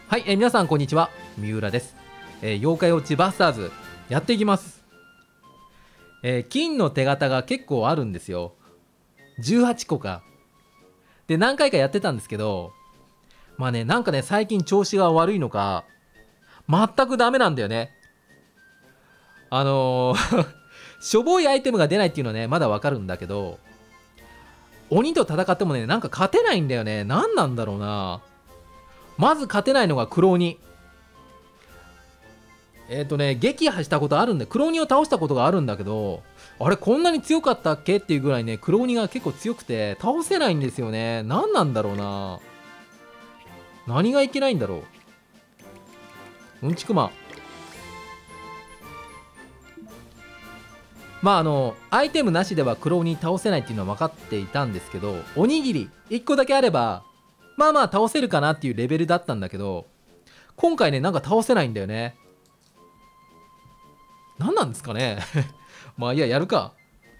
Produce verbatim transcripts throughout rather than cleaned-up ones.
はい、えー皆さんこんにちは、三浦です。えー妖怪ウォッチバスターズやっていきます。えー金の手形が結構あるんですよ。じゅうはちこか。で、何回かやってたんですけど、まあね、なんかね、最近調子が悪いのか、全くダメなんだよね。あのーしょぼいアイテムが出ないっていうのはね、まだわかるんだけど、鬼と戦ってもね、なんか勝てないんだよね。何なんだろうな。まず勝てないのが黒鬼。えっ、ー、とね、撃破したことあるんで、黒鬼を倒したことがあるんだけど、あれ、こんなに強かったっけっていうぐらいね、黒鬼が結構強くて、倒せないんですよね。何なんだろうな。何がいけないんだろう。うんちくま。まあ、あの、アイテムなしでは黒鬼倒せないっていうのは分かっていたんですけど、おにぎりいっこだけあれば、まあまあ倒せるかなっていうレベルだったんだけど、今回ね、なんか倒せないんだよね。何なんですかね。まあいいや、やるか。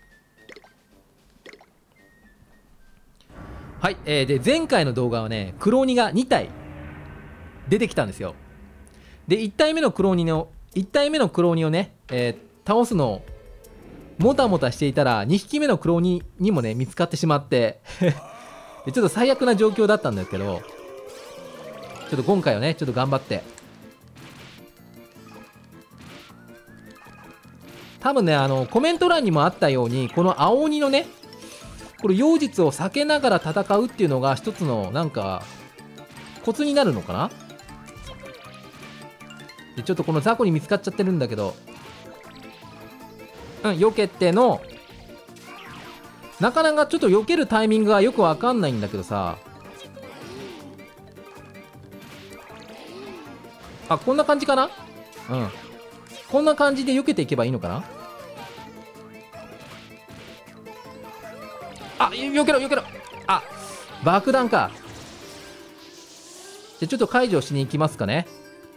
はい、えー、で前回の動画はね、黒鬼がに体出てきたんですよ。でいち体目の黒鬼のいち体目の黒鬼をね、えー倒すのをもたもたしていたらに匹目の黒鬼にもね見つかってしまってでちょっと最悪な状況だったんですけど、ちょっと今回はねちょっと頑張って、多分ねあのコメント欄にもあったように、この青鬼のね、これ妖術を避けながら戦うっていうのが一つのなんかコツになるのかな。でちょっとこの雑魚に見つかっちゃってるんだけど、うん、避けての、なかなかちょっと避けるタイミングがよくわかんないんだけどさ。あ、こんな感じかな。うん、こんな感じで避けていけばいいのかな。あ、避けろ避けろ。あ、爆弾か。じゃあちょっと解除しに行きますかね。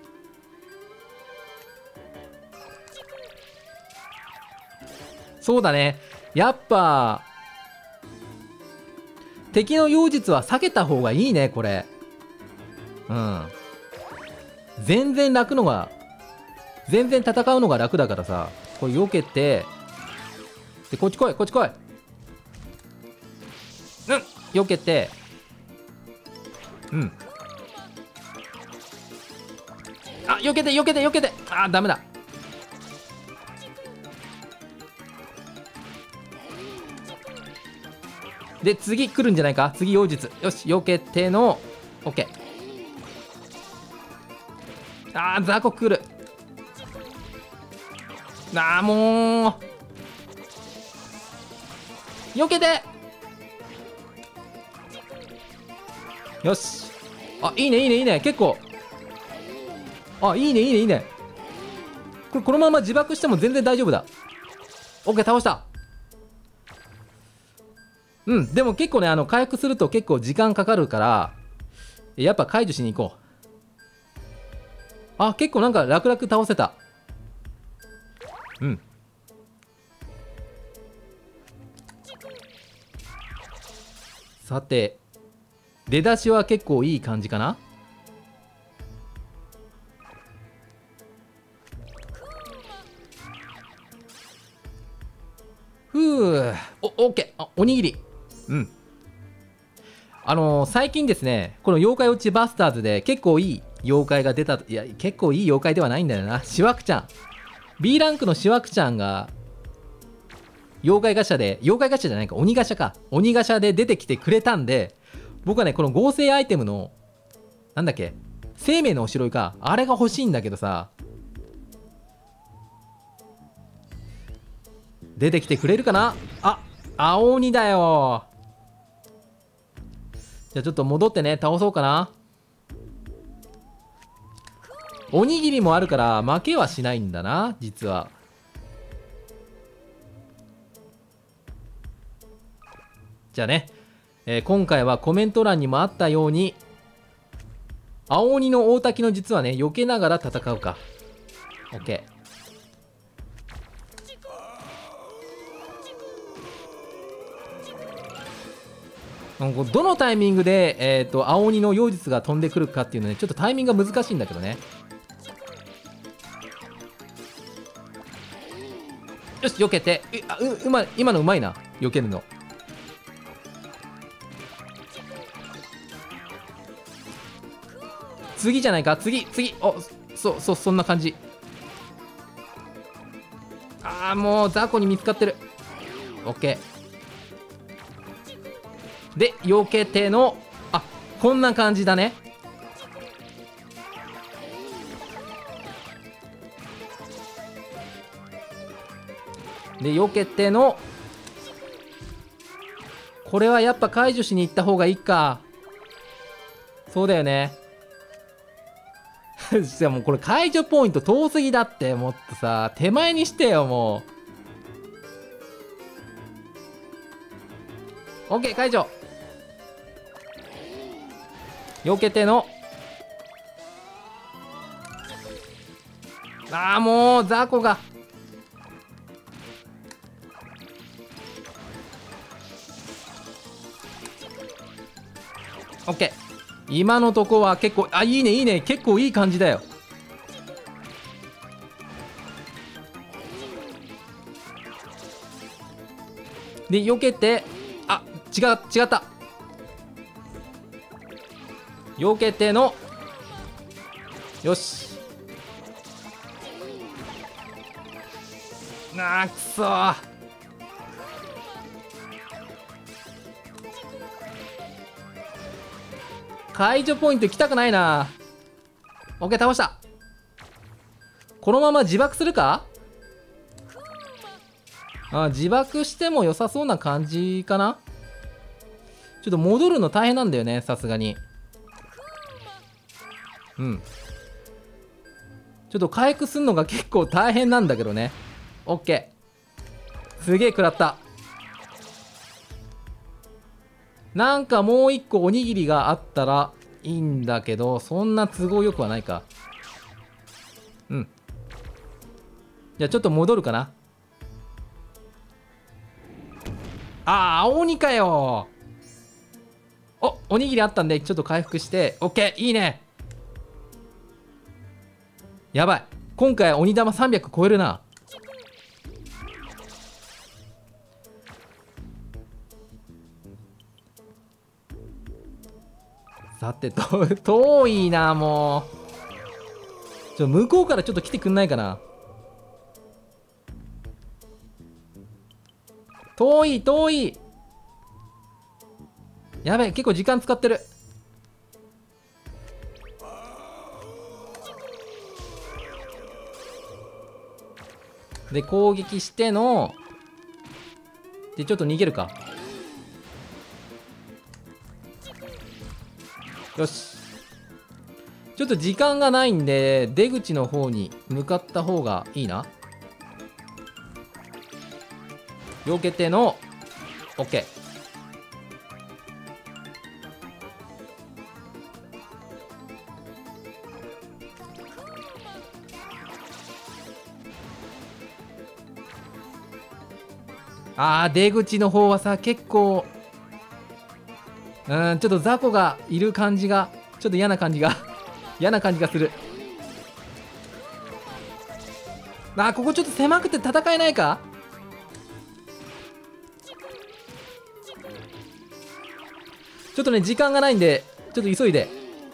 そうだね、やっぱ敵の妖術は避けた方がいいね、これ。うん、全然楽のが全然戦うのが楽だからさ、これ避けて、でこっち来いこっち来い。うん、避けて、うん、あ、避けて避けて避けて、あーダメだ。で次来るんじゃないか。次妖術、よし避けての OK。 あー雑魚来る。あーもう避けて、よし。あ、いいねいいねいいね、結構。あ、いいねいいねいいね。これこのまま自爆しても全然大丈夫だ。 OK、 倒した。うん、でも結構ね、あの回復すると結構時間かかるから、やっぱ解除しに行こう。あ、結構なんか楽々倒せた。うん、さて出だしは結構いい感じかな。ふう、お、オッケー。あ、おにぎり。うん。あのー、最近ですね、この妖怪ウォッチバスターズで結構いい妖怪が出た。いや、結構いい妖怪ではないんだよな。シワクちゃん。B ランクのシワクちゃんが、妖怪ガチャで、妖怪ガチャじゃないか、鬼ガチャか。鬼ガチャで出てきてくれたんで、僕はね、この合成アイテムの、なんだっけ、生命のおしろいか。あれが欲しいんだけどさ、出てきてくれるかな。あ、青鬼だよ。じゃあちょっと戻ってね、倒そうかな。おにぎりもあるから負けはしないんだな、実は。じゃあね、えー今回はコメント欄にもあったように、青鬼の大滝の実はね、避けながら戦うか。 OK。 うんどのタイミングで、えー、と青鬼の妖術が飛んでくるかっていうのね、ちょっとタイミングが難しいんだけどね。よし、避けて。えあううま今のうまいな、避けるの。次じゃないか、次次。おそうそう、そんな感じ。ああ、もう雑魚に見つかってる。オッケーで、避けての、あ、こんな感じだね。で、避けての、これはやっぱ解除しに行った方がいいか。そうだよね。じゃあもうこれ解除ポイント遠すぎだって。もっとさ、手前にしてよ、もう。OK、解除。避けての。ああ、もう雑魚が。オッケー。今のとこは結構、あ、いいねいいね、結構いい感じだよ。で、避けて、あ、違う違った。避けての、よし。あー、くそー。解除ポイント行きたくないな。オッケー、倒した。このまま自爆するか。あ、自爆しても良さそうな感じかな。ちょっと戻るの大変なんだよね、さすがに。うん。ちょっと回復するのが結構大変なんだけどね。オッケー。すげえ食らった。なんかもう一個おにぎりがあったらいいんだけど、そんな都合よくはないか。うん。じゃあちょっと戻るかな。ああ、青鬼かよ。お、おにぎりあったんで、ちょっと回復して。オッケー、いいね。やばい。今回鬼玉さんびゃく超えるな。さてと、遠いな、もう。ちょ、向こうからちょっと来てくんないかな。遠い、遠い。やべえ、結構時間使ってる。で、攻撃しての、で、ちょっと逃げるか。よし。ちょっと時間がないんで、出口の方に向かった方がいいな。避けての、OK。あー、出口の方はさ、結構、うん、ちょっと雑魚がいる感じが、ちょっと嫌な感じが、嫌な感じがする。あー、ここちょっと狭くて戦えないか。ちょっとね、時間がないんで、ちょっと急いで。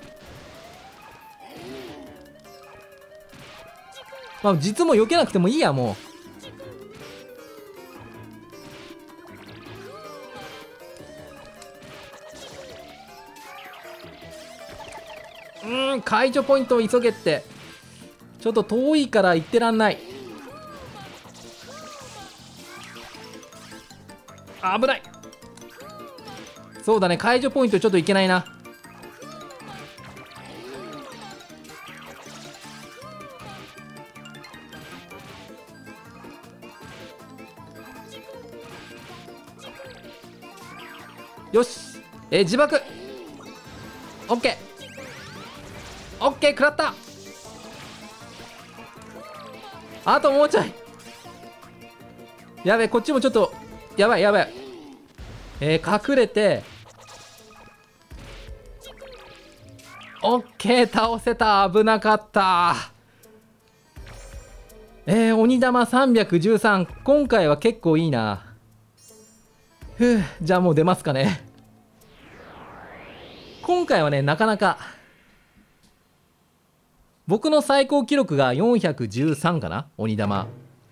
まあ、実も避けなくてもいいや、もう。うーん、解除ポイントを急げって。ちょっと遠いから行ってらんない。あ、危ない。そうだね、解除ポイントちょっといけないな。よし、えー、自爆。オッケーオッケー、食らった。あともうちょい。やべえ、こっちもちょっとやばいやばい。えー、隠れてオッケー、倒せた。危なかった。えー、鬼玉さんびゃくじゅうさん。今回は結構いいな。ふう、じゃあもう出ますかね。今回はね、なかなか。僕の最高記録がよんひゃくじゅうさんかな、鬼玉。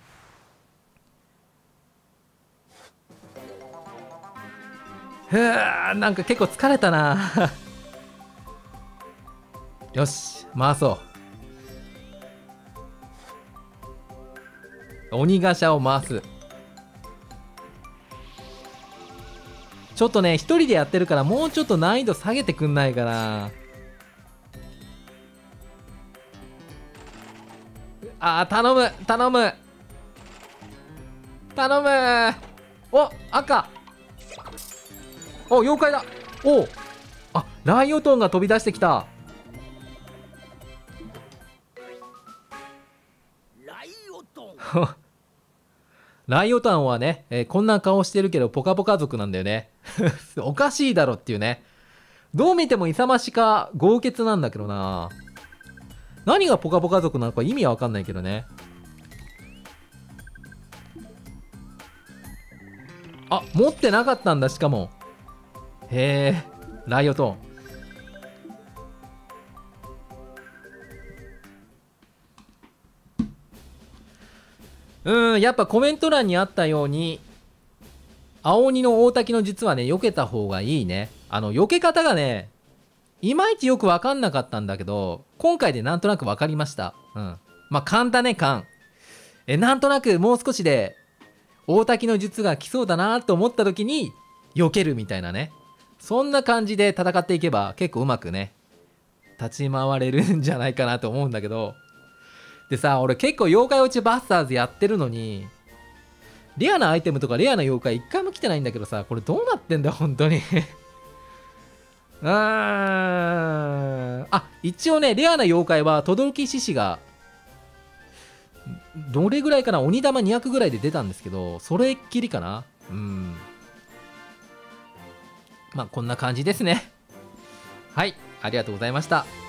ふう、なんか結構疲れたな。よし、回そう。鬼ガシャを回す。ちょっとね、一人でやってるからもうちょっと難易度下げてくんないかな。あー、頼む頼む頼む。お、赤。お、妖怪だ。お、あ、ライオトンが飛び出してきた。 ライオトンライオタンはね、えーこんな顔してるけどポカポカ族なんだよね。おかしいだろっていうね。どう見ても勇ましか豪傑なんだけどな。何がポカポカ族なのか意味はわかんないけどね。あ、持ってなかったんだ、しかも。へえ、ライオトン。うん、やっぱコメント欄にあったように、青鬼の大滝の術はね、避けた方がいいね。あの、避け方がね、いまいちよくわかんなかったんだけど、今回でなんとなくわかりました。うん。まあ、勘だね、勘。え、なんとなくもう少しで、大滝の術が来そうだなと思った時に、避けるみたいなね。そんな感じで戦っていけば結構うまくね、立ち回れるんじゃないかなと思うんだけど。でさ、俺結構妖怪落ちバスターズやってるのに、レアなアイテムとかレアな妖怪一回も来てないんだけどさ、これどうなってんだ本当に。うーん。あ、一応ね、レアな妖怪は、轟獅子が、どれぐらいかな、鬼玉にひゃくぐらいで出たんですけど、それっきりかな。うん。まあ、こんな感じですね。はい、ありがとうございました。